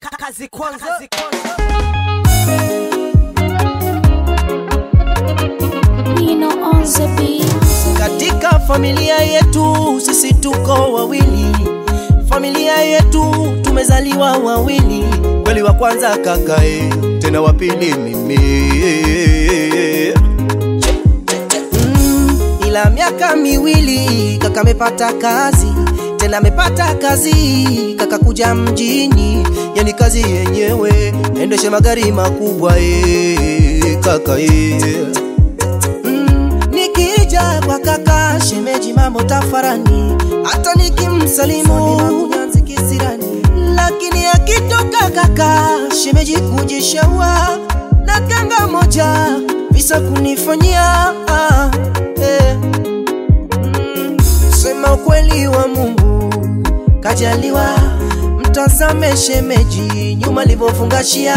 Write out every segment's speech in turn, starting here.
Kazi kwanza. Katika familia yetu sisi tuko wawili. Familia yetu tumezaliwa wawili. Kweli wa kwanza kakae, tena wa pili mimi. Ila miaka miwili kaka amepata kazi, tena amepata kazi kaka kuja mjini. Yani kazi yenyewe endeshe magari makubwa kaka nikija kwa kaka shemeji mambo tafarani, hata nikimsalimu kunyanzi kisirani. Lakini akitoka kaka shemeji kujishawa na kanga moja visa kunifanyia Sema ukweli wa Mungu kajaliwa, mtazame shemeji nyuma livofungashia.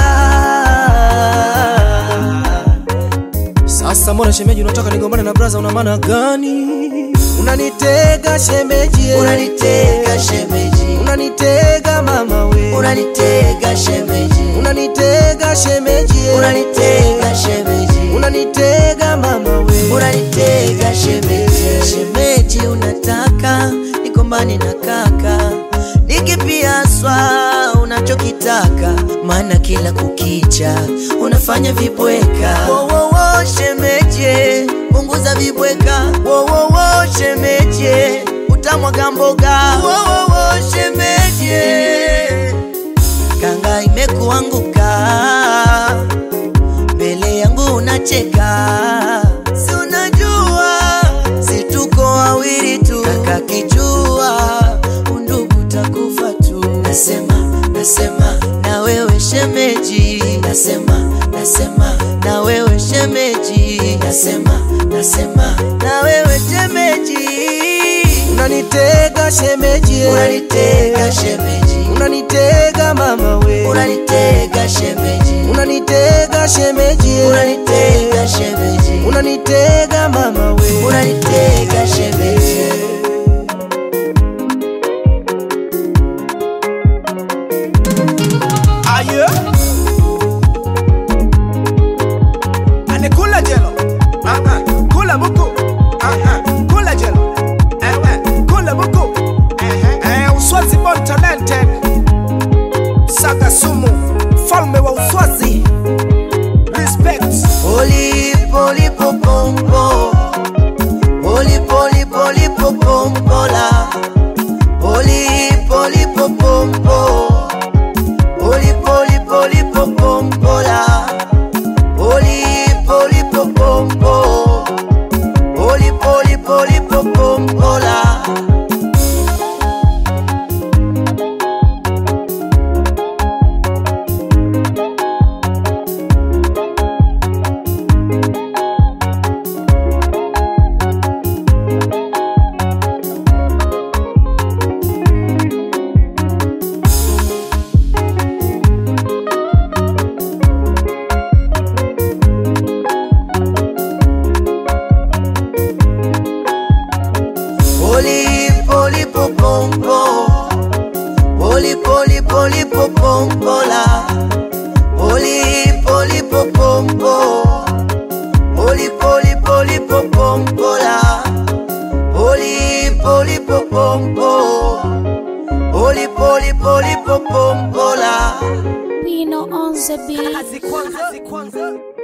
Sasa mbona shemeji unataka nigombane na brother, una maana gani? Unanitega shemeji, unanitega shemeji, unanitega mama we, unanitega shemeji, unanitega shemeji, unanitega shemeji, unanitega mama we, unanitega shemeji. Shemeji unataka nigombane na kaka, nikipiaswa unachokitaka, maana kila kukicha unafanya vibweka. Shemeji punguza vibweka. Shemeji utamwaga mboga. Shemeji kanga imekuanguka mbele yangu unacheka. Si unajua si tuko wawili tu, kaka kijua undugu takufa tu. Nasema na wewe shemeji, nasema na wewe shemeji, nasema na wewe shemeji. Unanitega shemeji, unanitega shemeji, unanitega mama we, unanitega shemeji, unanitega shemeji, unanitega shemeji, unanitega mama we, unanitega shemeji. Kula jelo, kula buku, kula jelo, kula buku, Uswazi born talented, msaga sumu, falme wa Uswazi, respect. Poli popompo, poli popompola, poli popompo, poli popompola, poli popompo, poli popompola. Poli popompo, poli popompola, poli popompo, poli popompola, poli popompo, poli popompola. We know on the beat. Kazi kwanza.